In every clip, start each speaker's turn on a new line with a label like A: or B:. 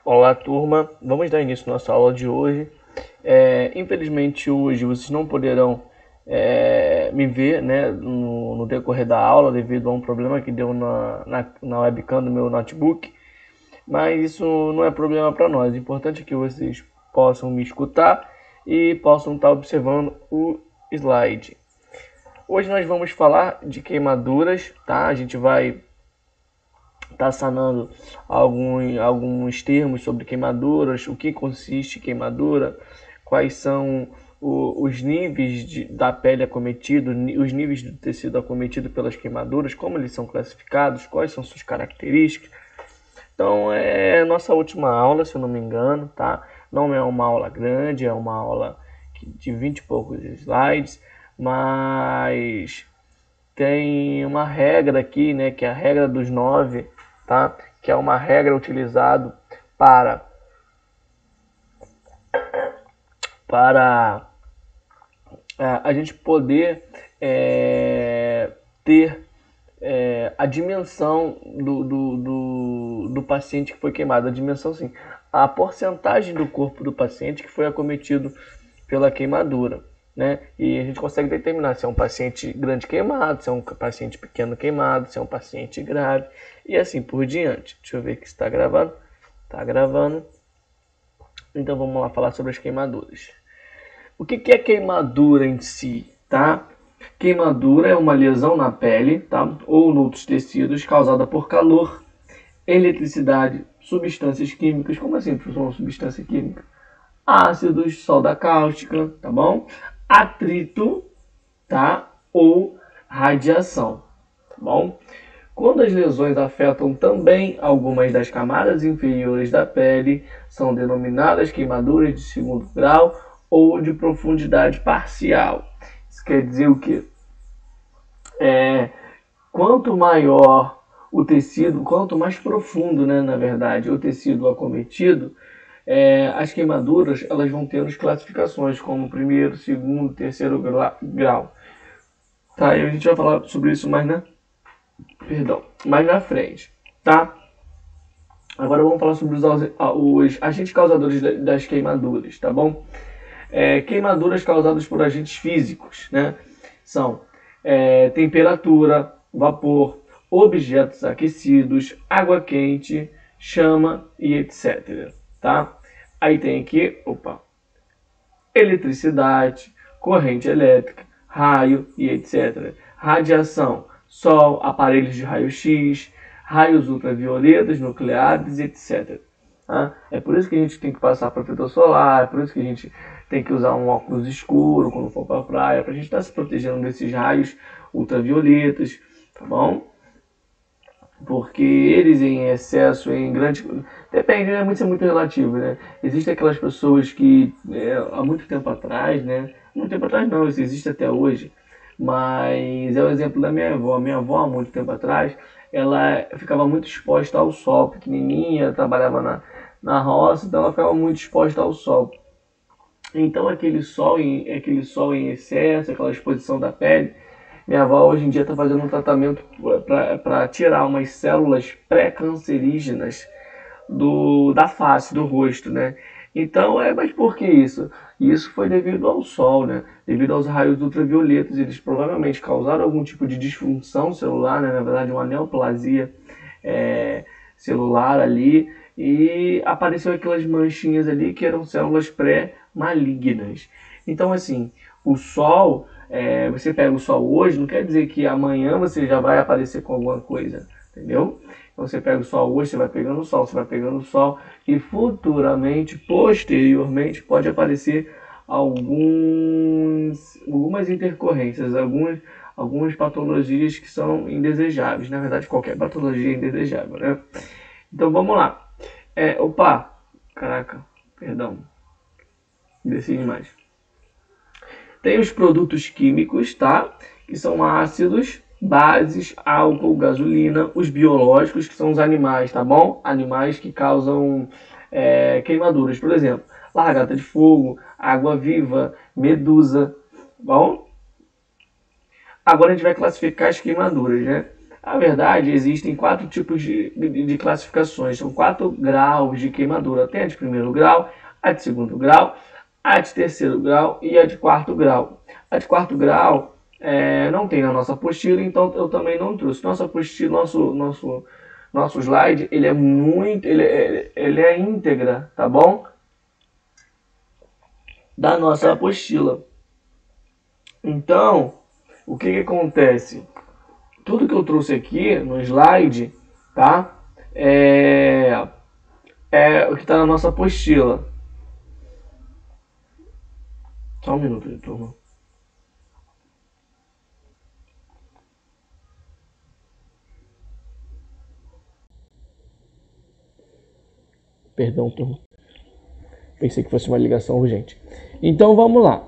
A: Olá, turma. Vamos dar início à nossa aula de hoje. Infelizmente, hoje vocês não poderão me ver, né, no decorrer da aula devido a um problema que deu na webcam do meu notebook. Mas isso não é problema para nós. O importante é que vocês possam me escutar e possam estar observando o slide. Hoje nós vamos falar de queimaduras, tá? A gente vai tá sanando alguns termos sobre queimaduras, o que consiste queimadura, quais são os níveis da pele acometido, os níveis do tecido acometido pelas queimaduras, como eles são classificados, quais são suas características. Então é nossa última aula, se eu não me engano, tá? Não é uma aula grande, é uma aula de 20 e poucos slides, mas tem uma regra aqui, né, que é a regra dos 9, tá? Que é uma regra utilizada para a gente poder ter a dimensão do paciente que foi queimado. A dimensão, sim, a porcentagem do corpo do paciente que foi acometido pela queimadura, né? E a gente consegue determinar se é um paciente grande queimado, se é um paciente pequeno queimado, se é um paciente grave e assim por diante. Deixa eu ver que está gravando. Está gravando. Então vamos lá falar sobre as queimaduras. O que é queimadura em si, tá? Queimadura é uma lesão na pele, tá? Ou em outros tecidos causada por calor, eletricidade, substâncias químicas. Como assim, professor, uma substância química? Ácidos, soda cáustica, tá bom? Atrito, tá? Ou radiação, tá bom? Quando as lesões afetam também algumas das camadas inferiores da pele, são denominadas queimaduras de segundo grau ou de profundidade parcial. Isso quer dizer o quê? Quanto maior o tecido, quanto mais profundo, né, na verdade, o tecido acometido, as queimaduras elas vão tendo classificações como primeiro, segundo, terceiro grau. Tá? E a gente vai falar sobre isso mais na frente, tá? Agora vamos falar sobre os agentes causadores das queimaduras, tá bom? Queimaduras causadas por agentes físicos, né? São temperatura, vapor, objetos aquecidos, água quente, chama e etc. Tá? Aí tem aqui, eletricidade, corrente elétrica, raio e etc. Radiação, sol, aparelhos de raio-x, raios ultravioletas, nucleares, etc. Tá? É por isso que a gente tem que passar protetor solar, é por isso que a gente tem que usar um óculos escuro quando for para a praia, para a gente estar se protegendo desses raios ultravioletas, tá bom? Porque eles em excesso, em grande... Depende, né? Isso é muito relativo, né? Existem aquelas pessoas que, há muito tempo atrás, né? Muito tempo atrás não, isso existe até hoje. Mas é o exemplo da minha avó. Minha avó, há muito tempo atrás, ela ficava muito exposta ao sol, pequenininha, trabalhava na roça, então ela ficava muito exposta ao sol. Então aquele sol em excesso, aquela exposição da pele, minha avó hoje em dia está fazendo um tratamento para tirar umas células pré-cancerígenas da face, do rosto, né? Então, mas por que isso? Isso foi devido ao sol, né? Devido aos raios ultravioletas, eles provavelmente causaram algum tipo de disfunção celular, né? Na verdade, uma neoplasia celular ali, e apareceu aquelas manchinhas ali que eram células pré-malignas. Então, assim, o sol, você pega o sol hoje, não quer dizer que amanhã você já vai aparecer com alguma coisa, entendeu? Então você pega o sol hoje, você vai pegando o sol e futuramente, posteriormente, pode aparecer algumas intercorrências, algumas patologias que são indesejáveis. Na verdade, qualquer patologia é indesejável, né? Então vamos lá. Caraca, perdão. Desci demais. Tem os produtos químicos, tá? Que são ácidos, bases, álcool, gasolina, os biológicos, que são os animais, tá bom? Animais que causam queimaduras, por exemplo, largata de fogo, água-viva, medusa, tá bom? Agora a gente vai classificar as queimaduras, né? Na verdade, existem 4 tipos de classificações, são 4 graus de queimadura. Tem a de primeiro grau, a de segundo grau, a de terceiro grau e a de quarto grau. A de quarto grau não tem na nossa apostila, então eu também não trouxe. Nossa apostila, nosso slide, ele é íntegra, tá bom? Da nossa apostila. Então, o que acontece? Tudo que eu trouxe aqui no slide, tá? É o que está na nossa apostila. Só um minuto, turma. Perdão, turma. Pensei que fosse uma ligação urgente. Então, vamos lá.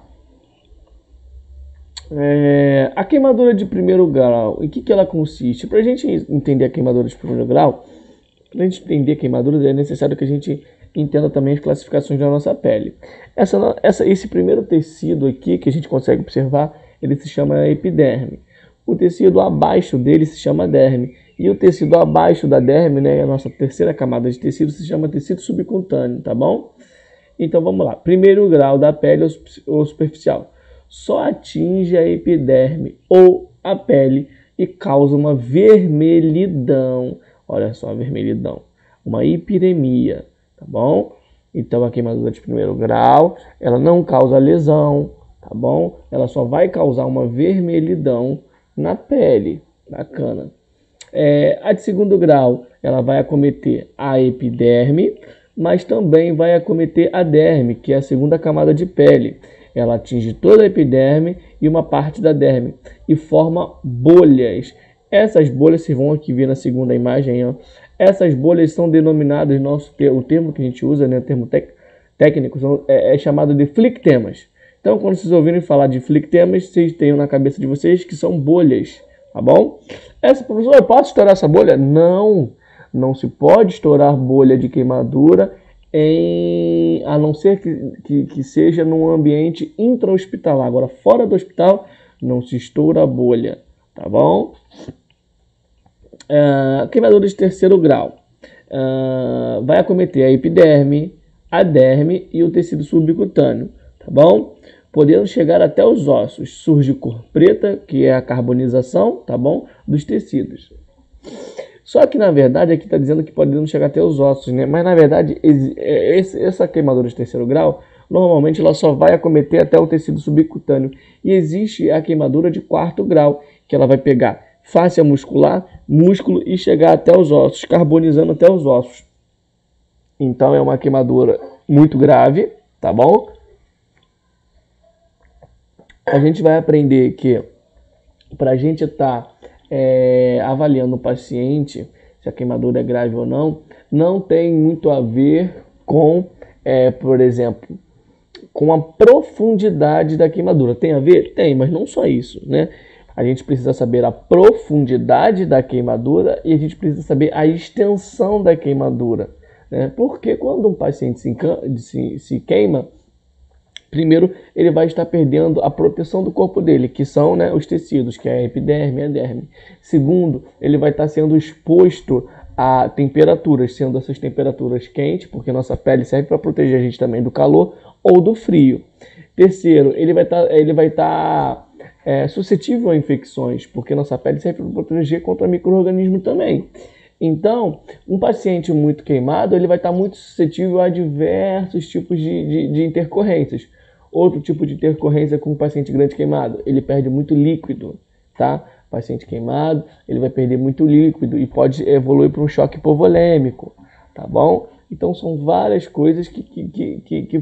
A: A queimadura de primeiro grau, em que ela consiste? Para a gente entender a queimadura de primeiro grau, para a gente entender a queimadura, é necessário que a gente entenda também as classificações da nossa pele. Esse primeiro tecido aqui que a gente consegue observar, ele se chama epiderme. O tecido abaixo dele se chama derme. E o tecido abaixo da derme, né, a nossa terceira camada de tecido, se chama tecido subcutâneo, tá bom? Então vamos lá. Primeiro grau da pele ou superficial. Só atinge a epiderme ou a pele e causa uma vermelhidão. Olha só a vermelhidão. Uma hipiremia, tá bom? Então a queimadura de primeiro grau, ela não causa lesão, tá bom? Ela só vai causar uma vermelhidão na pele. Bacana. A de segundo grau, ela vai acometer a epiderme, mas também vai acometer a derme, que é a segunda camada de pele. Ela atinge toda a epiderme e uma parte da derme e forma bolhas. Essas bolhas, vocês vão aqui ver na segunda imagem, ó. Essas bolhas são denominadas, o termo que a gente usa, né, o termo técnico, é chamado de flictemas. Então, quando vocês ouvirem falar de flictemas, vocês tenham na cabeça de vocês que são bolhas, tá bom? Professor, eu posso estourar essa bolha? Não, não se pode estourar bolha de queimadura, a não ser que seja num ambiente intra-hospitalar. Agora, fora do hospital, não se estoura a bolha, tá bom? Queimadura de terceiro grau. Vai acometer a epiderme, a derme e o tecido subcutâneo, tá bom? Podendo chegar até os ossos. Surge cor preta, que é a carbonização, tá bom? Dos tecidos. Só que, na verdade, aqui está dizendo que podendo chegar até os ossos, né? Mas, na verdade, essa queimadura de terceiro grau, normalmente, ela só vai acometer até o tecido subcutâneo. E existe a queimadura de quarto grau, que ela vai pegar fáscia muscular, músculo e chegar até os ossos, carbonizando até os ossos. Então, é uma queimadura muito grave, tá bom? A gente vai aprender que, para a gente estar avaliando o paciente, se a queimadura é grave ou não, não tem muito a ver com, por exemplo, com a profundidade da queimadura. Tem a ver? Tem, mas não só isso, né? A gente precisa saber a profundidade da queimadura e a gente precisa saber a extensão da queimadura, né? Porque quando um paciente se queima, primeiro, ele vai estar perdendo a proteção do corpo dele, que são, né, os tecidos, que é a epiderme e a derme. Segundo, ele vai estar sendo exposto a temperaturas, sendo essas temperaturas quentes, porque nossa pele serve para proteger a gente também do calor ou do frio. Terceiro, ele vai estar suscetível a infecções, porque nossa pele serve para proteger contra micro-organismos também. Então, um paciente muito queimado, ele vai estar muito suscetível a diversos tipos de intercorrências. Outro tipo de intercorrência com o paciente grande queimado, ele perde muito líquido, tá? Paciente queimado, ele vai perder muito líquido e pode evoluir para um choque hipovolêmico, tá bom? Então, são várias coisas que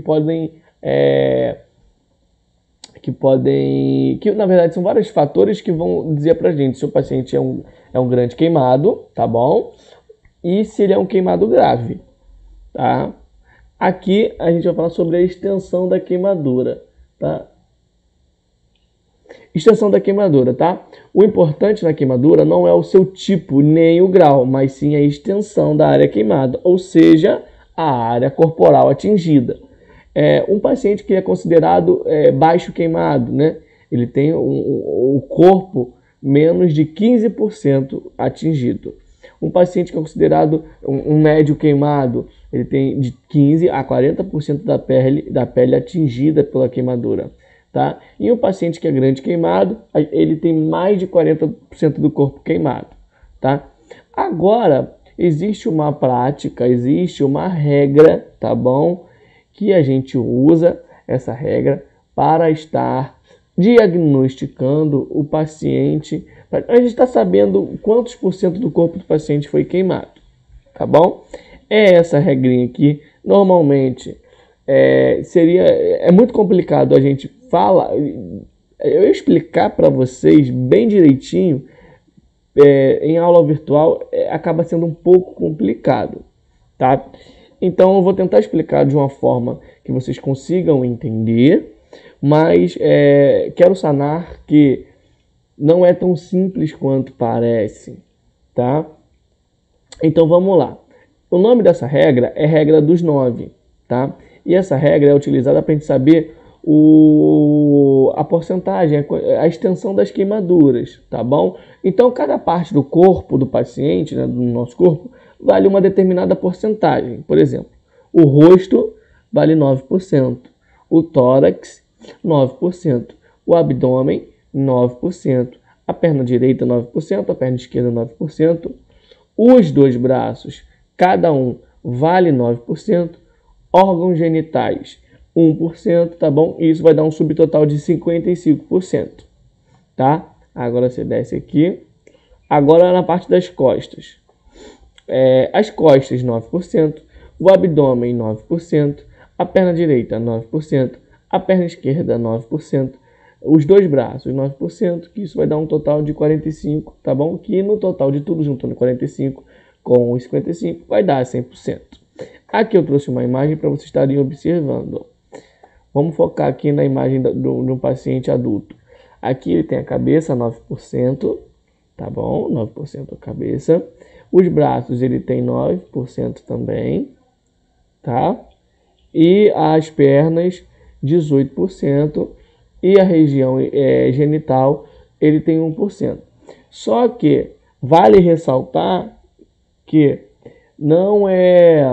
A: na verdade, são vários fatores que vão dizer pra gente se o paciente é um grande queimado, tá bom? E se ele é um queimado grave, tá? Aqui a gente vai falar sobre a extensão da queimadura, tá? Extensão da queimadura, tá? O importante na queimadura não é o seu tipo nem o grau, mas sim a extensão da área queimada, ou seja, a área corporal atingida. Um paciente que é considerado baixo queimado, né? Ele tem o corpo menos de 15% atingido. Um paciente que é considerado um médio queimado, ele tem de 15 a 40% da pele atingida pela queimadura. Tá? E um paciente que é grande queimado, ele tem mais de 40% do corpo queimado. Tá? Agora, existe uma prática, existe uma regra, tá bom? Que a gente usa essa regra para estar diagnosticando o paciente. A gente está sabendo quantos por cento do corpo do paciente foi queimado, tá bom? É essa regrinha aqui. Normalmente é muito complicado a gente falar, eu explicar para vocês bem direitinho em aula virtual acaba sendo um pouco complicado, tá? Então eu vou tentar explicar de uma forma que vocês consigam entender, mas quero sanar que não é tão simples quanto parece, tá? Então vamos lá. O nome dessa regra é regra dos 9, tá? E essa regra é utilizada para a gente saber a porcentagem, a extensão das queimaduras, tá bom? Então cada parte do corpo do paciente, né, do nosso corpo, vale uma determinada porcentagem. Por exemplo, o rosto vale 9%, o tórax 9%, o abdômen 9%, a perna direita 9%, a perna esquerda 9%, os dois braços, cada um vale 9%, órgãos genitais 1%, tá bom? E isso vai dar um subtotal de 55%, tá? Agora você desce aqui. Agora na parte das costas. As costas 9%, o abdômen 9%, a perna direita 9%, a perna esquerda 9%, os dois braços 9%, que isso vai dar um total de 45%, tá bom? Que no total de tudo juntando 45 com os 55 vai dar 100%. Aqui eu trouxe uma imagem para vocês estarem observando. Vamos focar aqui na imagem do paciente adulto. Aqui ele tem a cabeça 9%, tá bom? 9% a cabeça. Os braços ele tem 9% também, tá? E as pernas 18%. E a região genital ele tem 1%. Só que vale ressaltar que não é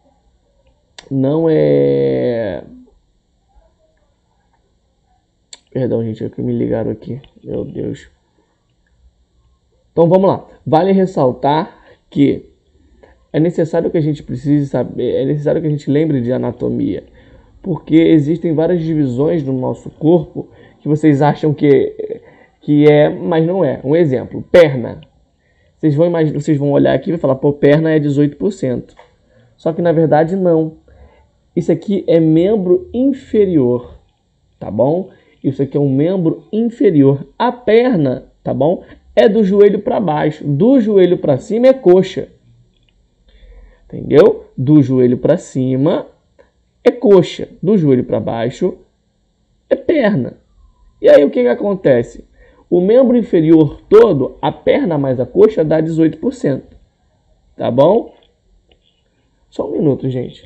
A: perdão, gente, é que me ligaram aqui. Meu Deus. Então vamos lá. Vale ressaltar que é necessário que a gente precise saber, é necessário que a gente lembre de anatomia, porque existem várias divisões no nosso corpo que vocês acham que mas não é. Um exemplo, perna. Vocês vão olhar aqui e vai falar, pô, perna é 18%. Só que na verdade não. Isso aqui é membro inferior, tá bom? Isso aqui é um membro inferior. A perna, tá bom? É do joelho para baixo. Do joelho para cima é coxa. Entendeu? Do joelho para cima é coxa. Do joelho para baixo é perna. E aí o que acontece? O membro inferior todo, a perna mais a coxa, dá 18%. Tá bom? Só um minuto, gente.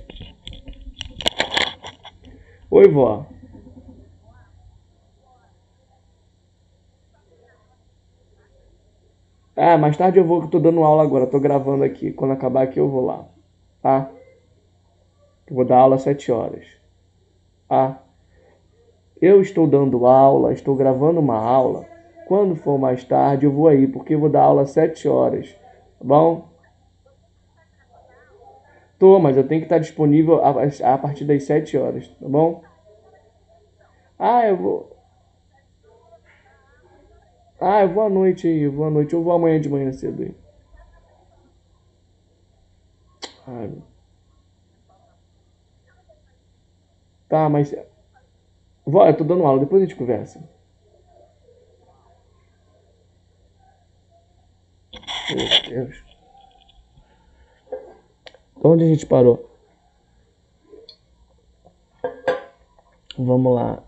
A: Oi, vó. Ah, mais tarde eu vou, que eu tô dando aula agora. Tô gravando aqui. Quando acabar aqui eu vou lá. Tá? Eu vou dar aula às 7 horas. Tá? Eu estou dando aula, estou gravando uma aula. Quando for mais tarde eu vou aí, porque eu vou dar aula às 7 horas. Tá bom? Tô, mas eu tenho que estar disponível a partir das 7 horas. Tá bom? Ah, eu vou... Ah, eu vou à noite aí, eu vou à noite. Eu vou amanhã de manhã cedo aí. Ai, tá, mas... Vó, eu tô dando aula, depois a gente conversa. Meu Deus. Onde a gente parou? Vamos lá.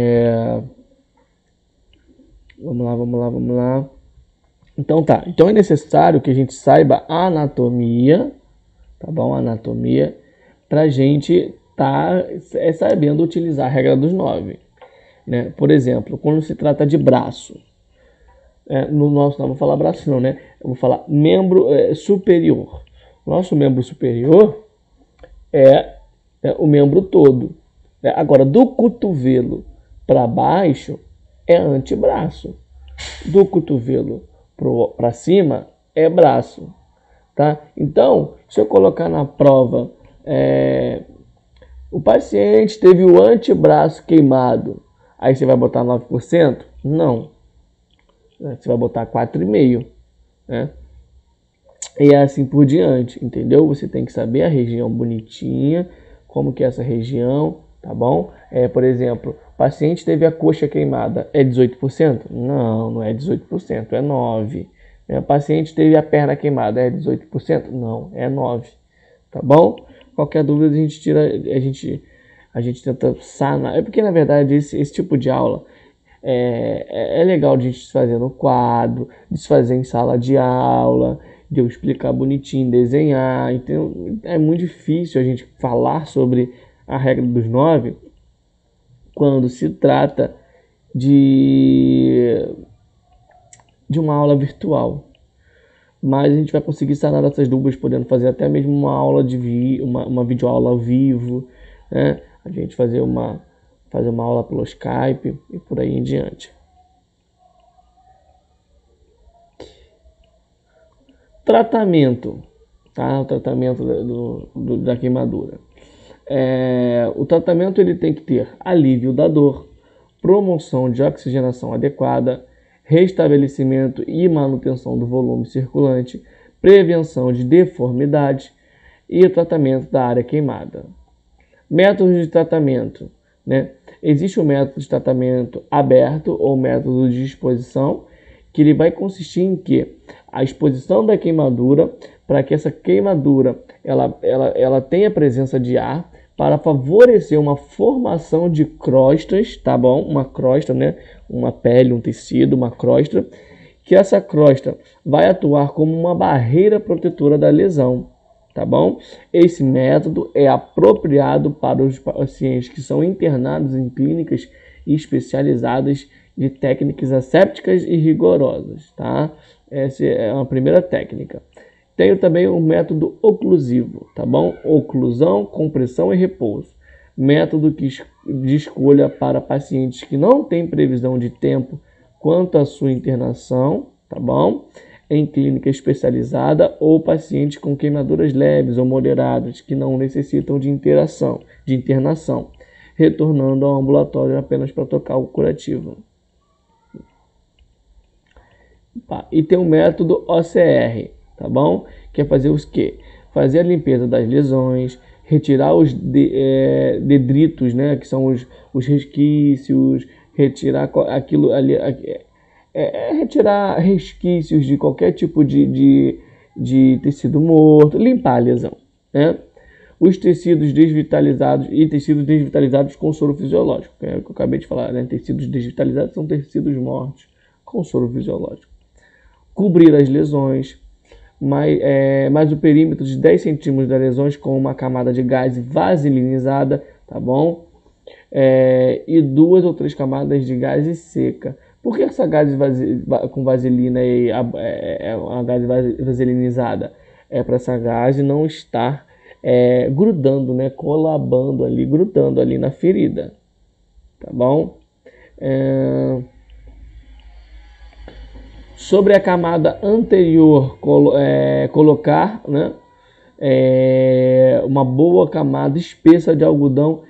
A: Vamos lá. Então tá. Então é necessário que a gente saiba a anatomia, tá bom? Anatomia, pra gente tá sabendo utilizar a regra dos 9. Né? Por exemplo, quando se trata de braço, no nosso, não vou falar braço não, né? Eu vou falar membro superior. Nosso membro superior é o membro todo. Agora, do cotovelo para baixo é antebraço. Do cotovelo para cima é braço. Tá? Então, se eu colocar na prova, o paciente teve o antebraço queimado, aí você vai botar 9%? Não. Você vai botar 4,5%. Né? E assim por diante, entendeu? Você tem que saber a região bonitinha, como que é essa região, tá bom? Por exemplo, o paciente teve a coxa queimada, é 18%? Não, não é 18%, é 9%. O paciente teve a perna queimada, é 18%? Não, é 9%, tá bom? Qualquer dúvida a gente tira, a gente tenta sanar. É porque na verdade esse tipo de aula é legal de a gente fazer no quadro, de se fazer em sala de aula, de eu explicar bonitinho, desenhar. Então é muito difícil a gente falar sobre a regra dos 9 quando se trata de uma aula virtual. Mas a gente vai conseguir sanar essas dúvidas podendo fazer até mesmo uma aula uma videoaula ao vivo, né? A gente fazer uma aula pelo Skype e por aí em diante. Tratamento, tá? O tratamento da queimadura. O tratamento ele tem que ter alívio da dor, promoção de oxigenação adequada, restabelecimento e manutenção do volume circulante, prevenção de deformidade e o tratamento da área queimada. Métodos de tratamento, né? Existe o método de tratamento aberto ou método de exposição, que ele vai consistir em que a exposição da queimadura, para que essa queimadura ela tenha presença de ar, para favorecer uma formação de crostas, tá bom? Uma crosta, né? Uma pele, um tecido, uma crosta, que essa crosta vai atuar como uma barreira protetora da lesão, tá bom? Esse método é apropriado para os pacientes que são internados em clínicas especializadas de técnicas assépticas e rigorosas, tá? Essa é uma primeira técnica. Tenho também o método oclusivo, tá bom? Oclusão, compressão e repouso. Método de escolha para pacientes que não têm previsão de tempo quanto à sua internação, tá bom? Em clínica especializada ou pacientes com queimaduras leves ou moderadas que não necessitam de internação, retornando ao ambulatório apenas para tocar o curativo. E tem o método OCR, tá bom? Que é fazer os quê? Fazer a limpeza das lesões, retirar os detritos, né? Que são os resquícios, retirar aquilo ali, retirar resquícios de qualquer tipo de tecido morto, limpar a lesão, né? Os tecidos desvitalizados e tecidos desvitalizados com soro fisiológico, que é o que eu acabei de falar, né? Tecidos desvitalizados são tecidos mortos com soro fisiológico. Cobrir as lesões, mais o perímetro de 10 centímetros das lesões com uma camada de gás vaselinizada, tá bom? E 2 ou 3 camadas de gás seca. Por que essa gás com vaselina é uma gás vaselinizada? É para essa gás não estar grudando, né? Colabando ali, grudando ali na ferida, tá bom? Sobre a camada anterior, colocar, né, uma boa camada espessa de algodão,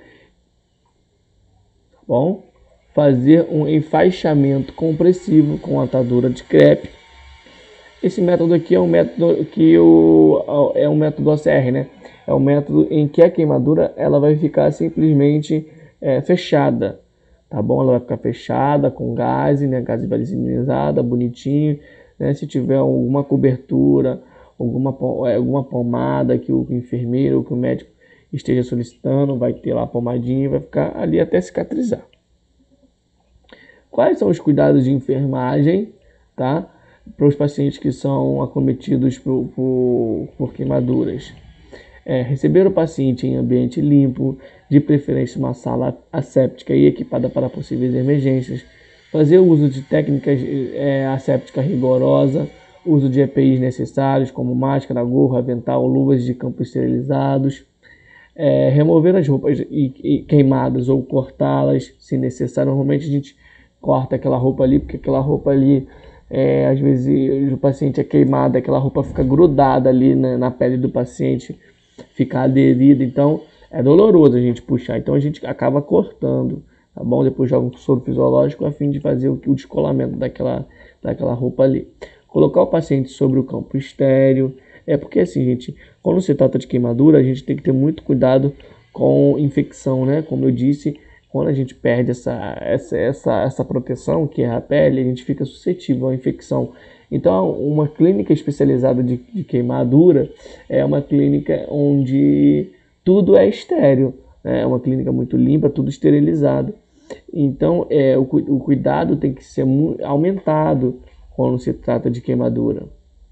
A: tá bom? Fazer um enfaixamento compressivo com atadura de crepe. Esse método aqui é um método é um método OCR, né? É um método em que a queimadura ela vai ficar simplesmente fechada. Tá bom? Ela vai ficar fechada com gás, né? Gás vaselinizada, bonitinho, né? Se tiver alguma cobertura, alguma pomada que o enfermeiro ou que o médico esteja solicitando, vai ter lá a pomadinha e vai ficar ali até cicatrizar. Quais são os cuidados de enfermagem, tá? Para os pacientes que são acometidos por queimaduras? Receber o paciente em ambiente limpo, de preferência uma sala asséptica e equipada para possíveis emergências. Fazer o uso de técnicas assépticas rigorosa, uso de EPIs necessários, como máscara, gorro, avental, luvas de campo esterilizados. Remover as roupas queimadas ou cortá-las, se necessário. Normalmente a gente corta aquela roupa ali, porque aquela roupa ali, às vezes o paciente é queimado, aquela roupa fica grudada ali na pele do paciente, fica aderida, então é doloroso a gente puxar, então a gente acaba cortando, tá bom? Depois joga um soro fisiológico a fim de fazer o descolamento daquela roupa ali. Colocar o paciente sobre o campo estéril. Porque assim, gente, quando se trata de queimadura, a gente tem que ter muito cuidado com infecção, né? Como eu disse, quando a gente perde essa proteção, que é a pele, a gente fica suscetível à infecção. Então, uma clínica especializada de queimadura é uma clínica onde tudo é estéril, né? É uma clínica muito limpa, tudo esterilizado. Então, o cuidado tem que ser aumentado quando se trata de queimadura.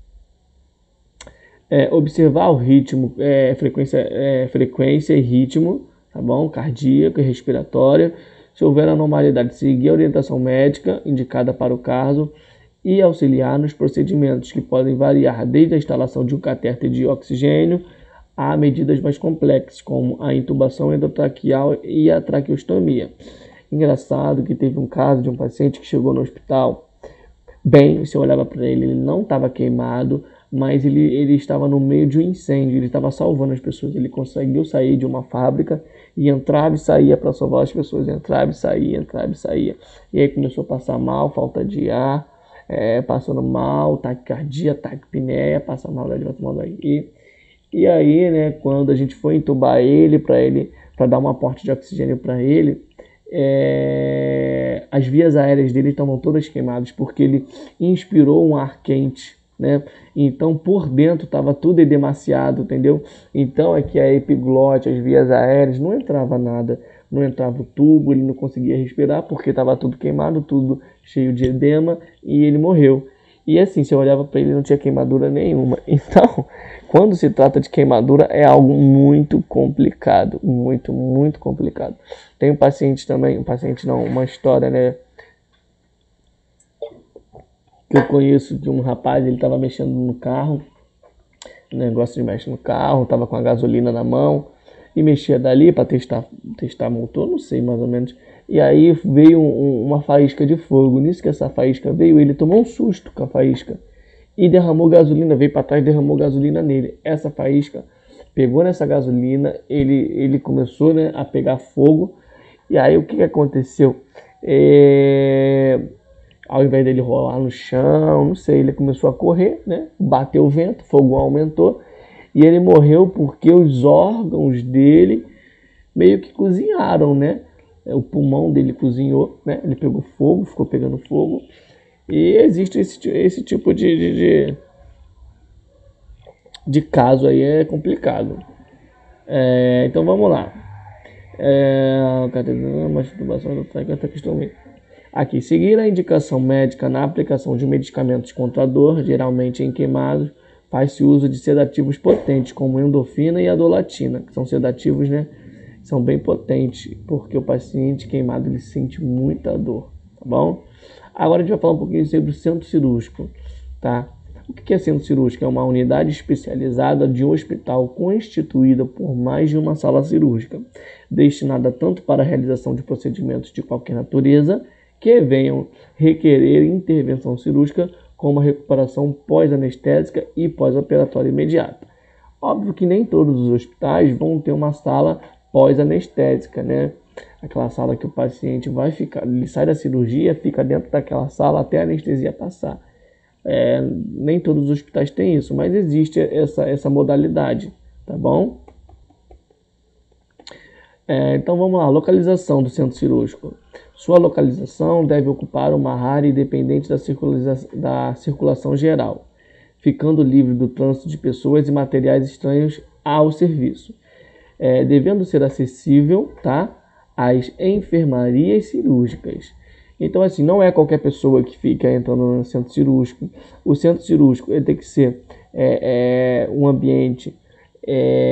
A: Observar o ritmo, frequência e ritmo, tá bom? Cardíaco e respiratório. Se houver anormalidade, seguir a orientação médica indicada para o caso e auxiliar nos procedimentos que podem variar desde a instalação de um catéter de oxigênio a medidas mais complexas, como a intubação endotraqueal e a traqueostomia. Engraçado que teve um caso de um paciente que chegou no hospital bem, você olhava para ele, ele não estava queimado, mas ele estava no meio de um incêndio, ele estava salvando as pessoas, ele conseguiu sair de uma fábrica e entrava e saía para salvar as pessoas, entrava e saía, e aí começou a passar mal, falta de ar, passando mal, taquicardia, taquipneia, passa mal daqui. E aí, né, quando a gente foi entubar ele, para dar um aporte de oxigênio para ele, as vias aéreas dele estavam todas queimadas, porque ele inspirou um ar quente, né? Então por dentro estava tudo edemaciado, entendeu? Então é que a epiglote, as vias aéreas, não entrava nada, não entrava o tubo, ele não conseguia respirar porque estava tudo queimado, tudo cheio de edema, e ele morreu. E assim, se eu olhava para ele, não tinha queimadura nenhuma. Então, quando se trata de queimadura, é algo muito complicado, muito, muito complicado. Tem um paciente também, uma história, né, que eu conheço de um rapaz, ele estava mexendo no carro, negócio de mexer no carro, estava com a gasolina na mão e mexia dali para testar motor, não sei mais ou menos. E aí veio uma faísca de fogo. Nisso que essa faísca veio, ele tomou um susto com a faísca e derramou gasolina, veio para trás e derramou gasolina nele. Essa faísca pegou nessa gasolina, ele começou, né, a pegar fogo. E aí o que aconteceu? Ao invés dele rolar no chão, não sei, ele começou a correr, né? Bateu o vento, o fogo aumentou e ele morreu porque os órgãos dele meio que cozinharam, né? O pulmão dele cozinhou, né? Ele pegou fogo, ficou pegando fogo. E existe esse tipo de caso aí, é complicado. Então vamos lá. Aqui, seguir a indicação médica na aplicação de medicamentos contra a dor, geralmente em queimados, faz-se uso de sedativos potentes, como endorfina e adolatina, que são sedativos, né? São bem potentes, porque o paciente queimado ele sente muita dor, tá bom? Agora a gente vai falar um pouquinho sobre o centro cirúrgico, tá? O que é centro cirúrgico? É uma unidade especializada de um hospital constituída por mais de uma sala cirúrgica, destinada tanto para a realização de procedimentos de qualquer natureza que venham requerer intervenção cirúrgica, como a recuperação pós-anestésica e pós-operatória imediata. Óbvio que nem todos os hospitais vão ter uma sala pós-anestésica, né? Aquela sala que o paciente vai ficar, ele sai da cirurgia, fica dentro daquela sala até a anestesia passar. Nem todos os hospitais têm isso, mas existe essa modalidade, tá bom? Então vamos lá, localização do centro cirúrgico. Sua localização deve ocupar uma área independente da circulação geral, ficando livre do trânsito de pessoas e materiais estranhos ao serviço, devendo ser acessível, tá, às enfermarias cirúrgicas. Então, assim, não é qualquer pessoa que fica entrando no centro cirúrgico. O centro cirúrgico ele tem que ser um ambiente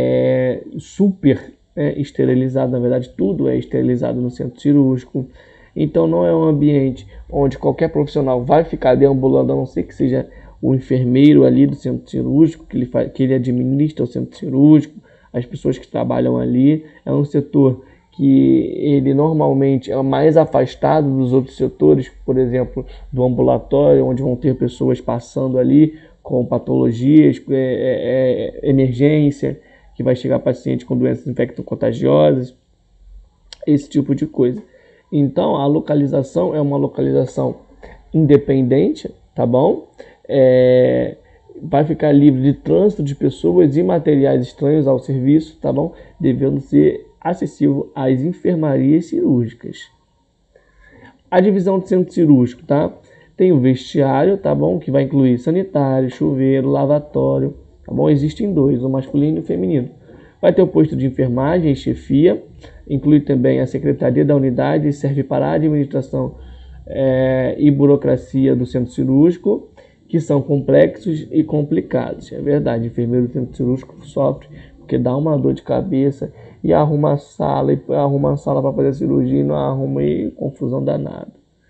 A: super esterilizado. Na verdade, tudo é esterilizado no centro cirúrgico. Então não é um ambiente onde qualquer profissional vai ficar deambulando, a não ser que seja o enfermeiro ali do centro cirúrgico, que ele administra o centro cirúrgico, as pessoas que trabalham ali. É um setor que ele normalmente é mais afastado dos outros setores, por exemplo, do ambulatório, onde vão ter pessoas passando ali com patologias, emergência, que vai chegar paciente com doenças infecto-contagiosas, esse tipo de coisa. Então, a localização é uma localização independente, tá bom? Vai ficar livre de trânsito de pessoas e materiais estranhos ao serviço, tá bom? Devendo ser acessível às enfermarias cirúrgicas. A divisão de centro cirúrgico, tá? Tem o vestiário, tá bom? Que vai incluir sanitário, chuveiro, lavatório, tá bom? Existem dois, o masculino e o feminino. Vai ter o posto de enfermagem e chefia, inclui também a secretaria da unidade, serve para a administração e burocracia do centro cirúrgico, que são complexos e complicados. É verdade, enfermeiro do centro cirúrgico sofre, porque dá uma dor de cabeça e arruma a sala para fazer a cirurgia e não arruma, e confusão danada.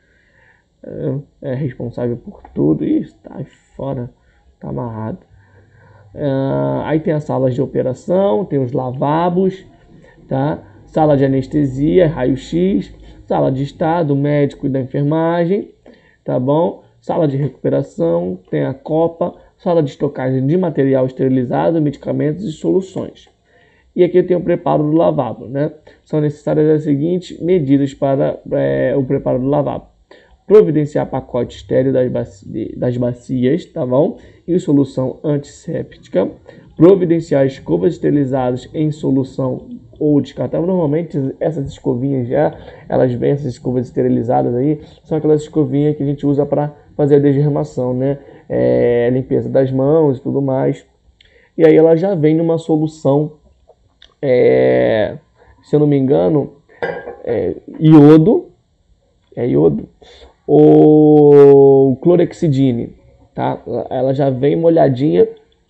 A: É responsável por tudo e está fora, está amarrado. Aí tem as salas de operação, tem os lavabos, tá? Sala de anestesia, raio-x, sala de estado, médico e da enfermagem, tá bom? Sala de recuperação, tem a copa, sala de estocagem de material esterilizado, medicamentos e soluções. E aqui tem o preparo do lavabo, né? São necessárias as seguintes medidas para o preparo do lavabo: providenciar pacote estéril das bacias, tá bom? Em solução antisséptica. Providenciar escovas esterilizadas em solução ou descartável. Normalmente essas escovinhas elas vêm, essas escovas esterilizadas aí, são aquelas escovinhas que a gente usa para fazer a desgermação, né? Limpeza das mãos e tudo mais. E aí ela já vem numa solução, se eu não me engano, iodo ou clorexidine, tá? Ela já vem molhadinha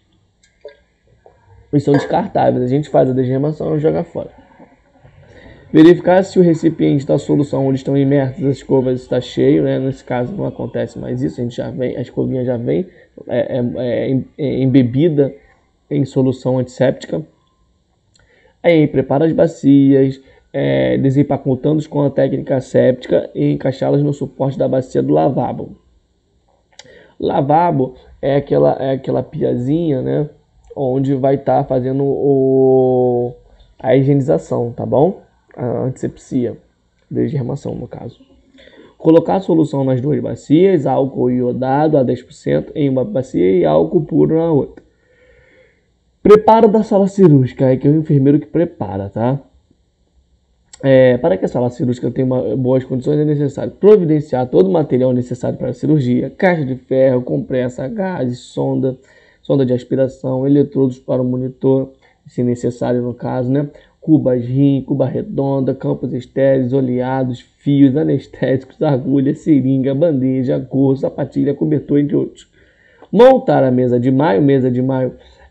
A: e são descartáveis. A gente faz a desgermação e joga fora. Verificar se o recipiente da solução onde estão imersas as escovas está cheio, né? Nesse caso não acontece mais isso, a escovinha já vem embebida em solução antisséptica. Aí prepara as bacias, desempacotando-os com a técnica séptica e encaixá-las no suporte da bacia do lavabo. Lavabo é aquela piazinha, né? Onde vai estar fazendo a higienização, tá bom? A antisepsia, desgermação no caso. Colocar a solução nas duas bacias, álcool iodado a 10% em uma bacia e álcool puro na outra. Preparo da sala cirúrgica, é que é o enfermeiro que prepara, tá? Para que a sala cirúrgica tenha boas condições, é necessário providenciar todo o material necessário para a cirurgia: caixa de ferro, compressa, gases, sonda de aspiração, eletrodos para o monitor, se necessário no caso, né? Cubas rim, cuba redonda, campos estéreis, oleados, fios, anestésicos, agulha, seringa, bandeja, gorro, sapatilha, cobertor, entre outros. Montar a mesa de maio. Mesa de maio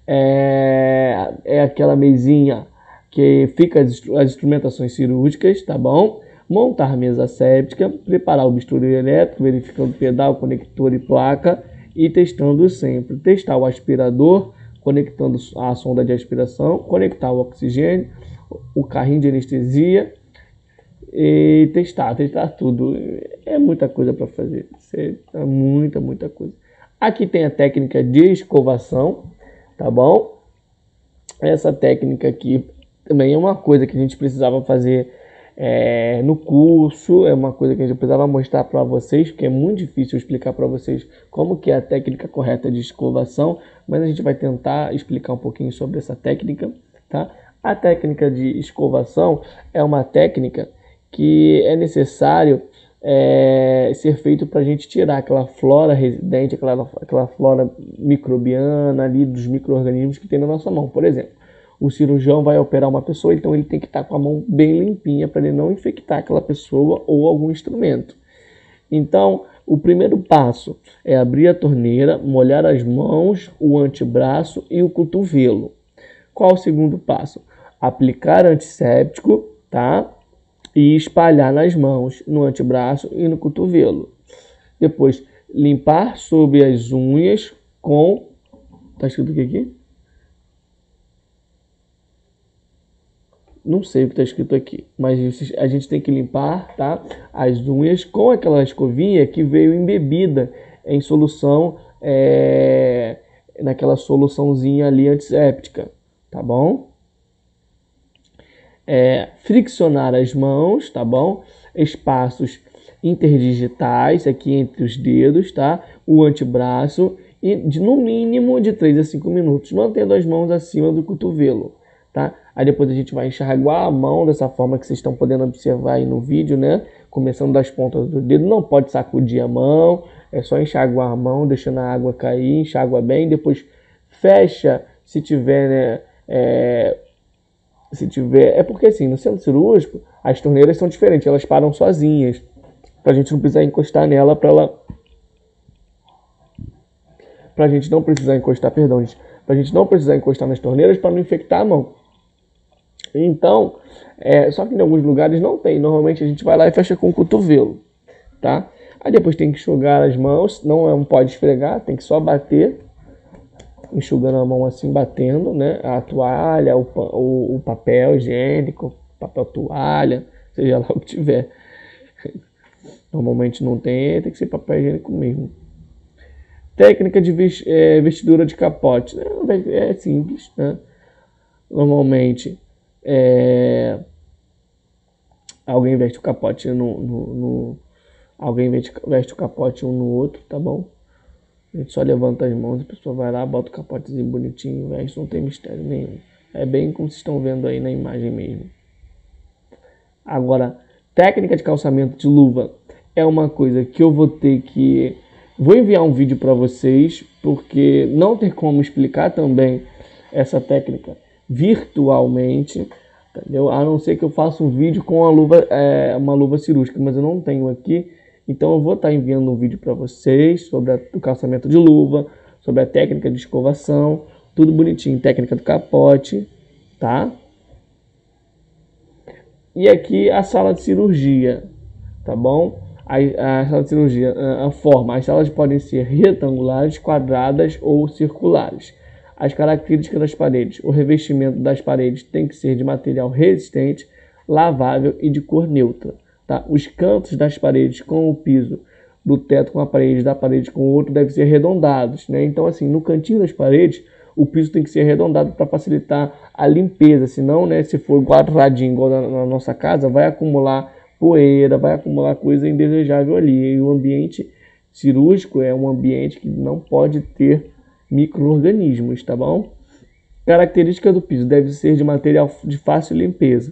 A: é aquela mesinha que fica as instrumentações cirúrgicas, tá bom? Montar a mesa séptica, preparar o bisturi elétrico, verificando pedal, conector e placa e testando sempre. Testar o aspirador, conectando a sonda de aspiração, conectar o oxigênio, o carrinho de anestesia e testar tudo. É muita coisa para fazer, é muita coisa. Aqui tem a técnica de escovação, tá bom? Essa técnica aqui também é uma coisa que a gente precisava fazer no curso, é uma coisa que a gente precisava mostrar para vocês, porque é muito difícil explicar para vocês como que é a técnica correta de escovação, mas a gente vai tentar explicar um pouquinho sobre essa técnica, tá? A técnica de escovação é uma técnica que é necessário ser feito para a gente tirar aquela flora residente, aquela flora microbiana ali dos micro-organismos que tem na nossa mão. Por exemplo, o cirurgião vai operar uma pessoa, então ele tem que estar com a mão bem limpinha para ele não infectar aquela pessoa ou algum instrumento. Então, o primeiro passo é abrir a torneira, molhar as mãos, o antebraço e o cotovelo. Qual o segundo passo? Aplicar antisséptico, tá? e espalhar nas mãos, no antebraço e no cotovelo. Depois, limpar sobre as unhas com... Tá escrito o que aqui? Não sei o que está escrito aqui, mas a gente tem que limpar, tá, as unhas com aquela escovinha que veio embebida em solução, naquela soluçãozinha ali antisséptica, tá bom? Friccionar as mãos, tá bom? Espaços interdigitais aqui entre os dedos, tá? O antebraço e no mínimo de 3 a 5 minutos, mantendo as mãos acima do cotovelo, tá? Aí depois a gente vai enxaguar a mão dessa forma que vocês estão podendo observar aí no vídeo, né? Começando das pontas do dedo, não pode sacudir a mão, é só enxaguar a mão, deixando a água cair, enxágua bem, depois fecha se tiver, né? É porque assim, no centro cirúrgico, as torneiras são diferentes, elas param sozinhas, pra gente não precisar encostar nela, pra gente não precisar encostar, perdão, gente, pra gente não precisar encostar nas torneiras para não infectar a mão. Então, só que em alguns lugares não tem, normalmente a gente vai lá e fecha com o cotovelo, tá? Aí depois tem que enxugar as mãos, não pode esfregar, tem que só bater, enxugando a mão assim, batendo, né? A toalha, o papel higiênico, papel toalha, seja lá o que tiver. Normalmente não tem que ser papel higiênico mesmo. Técnica de vestidura de capote. É simples, né? Normalmente, alguém veste o capote alguém veste o capote um no outro, tá bom? A gente só levanta as mãos, a pessoa vai lá, bota o capotezinho bonitinho, veste, não tem mistério nenhum. É bem como vocês estão vendo aí na imagem mesmo. Agora, técnica de calçamento de luva é uma coisa que eu vou ter que... Vou enviar um vídeo para vocês, porque não tem como explicar também essa técnica virtualmente, entendeu? A não ser que eu faça um vídeo com uma luva cirúrgica, mas eu não tenho aqui. Então eu vou estar enviando um vídeo para vocês sobre o calçamento de luva, sobre a técnica de escovação, tudo bonitinho, técnica do capote, tá? E aqui a sala de cirurgia, tá bom? A sala de cirurgia, as salas podem ser retangulares, quadradas ou circulares. As características das paredes: o revestimento das paredes tem que ser de material resistente, lavável e de cor neutra. Tá? Os cantos das paredes com o piso do teto com a parede, da parede com o outro, devem ser arredondados, né? Então, assim, no cantinho das paredes, o piso tem que ser arredondado para facilitar a limpeza. Senão, né, se for quadradinho igual na nossa casa, vai acumular poeira, vai acumular coisa indesejável ali. E o ambiente cirúrgico é um ambiente que não pode ter micro-organismos, tá bom? Característica do piso: deve ser de material de fácil limpeza.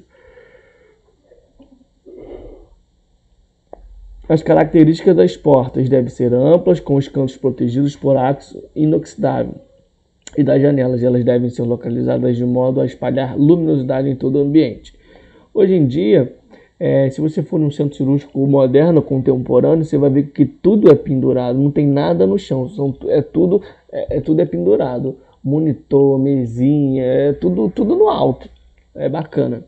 A: As características das portas devem ser amplas, com os cantos protegidos por aço inoxidável. E das janelas, elas devem ser localizadas de modo a espalhar luminosidade em todo o ambiente. Hoje em dia, se você for num centro cirúrgico moderno, contemporâneo, você vai ver que tudo é pendurado, não tem nada no chão, tudo é pendurado. Monitor, mesinha, tudo no alto. É bacana.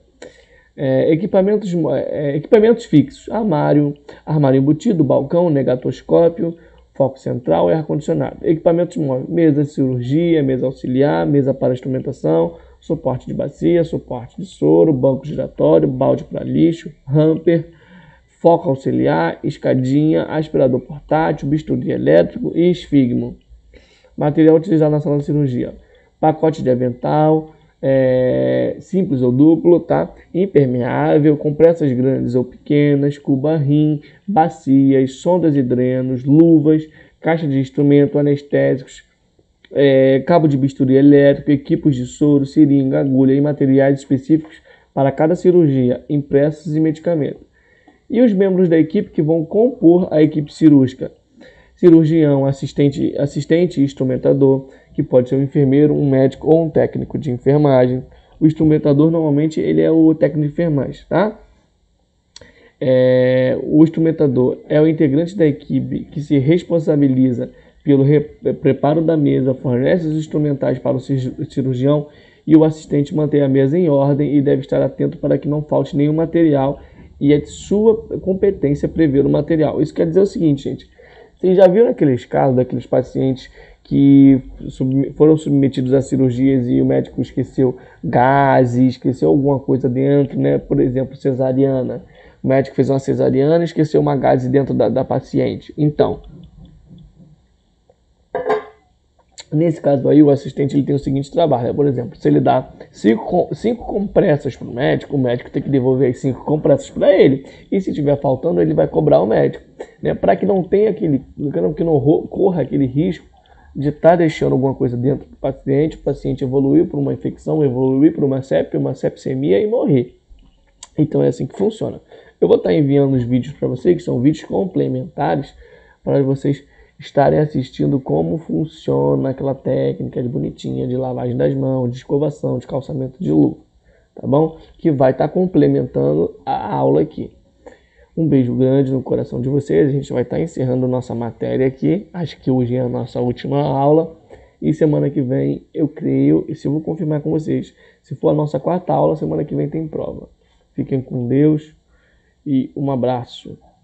A: Equipamentos fixos: armário embutido, balcão, negatoscópio, foco central e ar-condicionado. Equipamentos móveis: mesa de cirurgia, mesa auxiliar, mesa para instrumentação, suporte de bacia, suporte de soro, banco giratório, balde para lixo, hamper, foco auxiliar, escadinha, aspirador portátil, bisturi elétrico e esfigmo. Material utilizado na sala de cirurgia: pacote de avental, simples ou duplo, tá? Impermeável, compressas grandes ou pequenas, cuba-rim, bacias, sondas e drenos, luvas, caixa de instrumento, anestésicos, cabo de bisturi elétrico, equipos de soro, seringa, agulha e materiais específicos para cada cirurgia, impressos e medicamentos. E os membros da equipe que vão compor a equipe cirúrgica: cirurgião, assistente e instrumentador, que pode ser um enfermeiro, um médico ou um técnico de enfermagem. O instrumentador, normalmente, ele é o técnico de enfermagem, tá? O instrumentador é o integrante da equipe que se responsabiliza pelo preparo da mesa, fornece os instrumentais para o cirurgião, e o assistente mantém a mesa em ordem e deve estar atento para que não falte nenhum material e é de sua competência prever o material. Isso quer dizer o seguinte, gente. Vocês já viram aqueles casos daqueles pacientes que foram submetidos a cirurgias e o médico esqueceu gases, esqueceu alguma coisa dentro, né? Por exemplo, cesariana. O médico fez uma cesariana e esqueceu uma gase dentro da paciente. Então, nesse caso aí, o assistente ele tem o seguinte trabalho, por exemplo, se ele dá 5 compressas para o médico tem que devolver as 5 compressas para ele, e se tiver faltando, ele vai cobrar o médico, né? Para que não tenha que não corra aquele risco de estar deixando alguma coisa dentro do paciente, o paciente evoluir por uma infecção, evoluir por uma sepsemia e morrer. Então é assim que funciona. Eu vou estar enviando os vídeos para vocês, que são vídeos complementares, para vocês estarem assistindo como funciona aquela técnica de bonitinha de lavagem das mãos, de escovação, de calçamento de luva, tá bom? Que vai estar complementando a aula aqui. Um beijo grande no coração de vocês, a gente vai estar encerrando nossa matéria aqui, acho que hoje é a nossa última aula, e semana que vem, eu creio, e se eu vou confirmar com vocês, se for a nossa 4ª aula, semana que vem tem prova. Fiquem com Deus e um abraço.